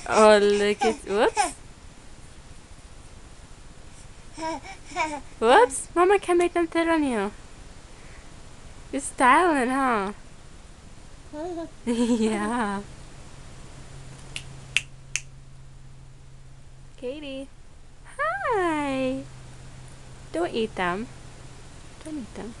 Oh, look at, whoops. Whoops, Mama can't make them sit on you. You're styling, huh? Yeah. Katie. Hi. Don't eat them. Don't eat them.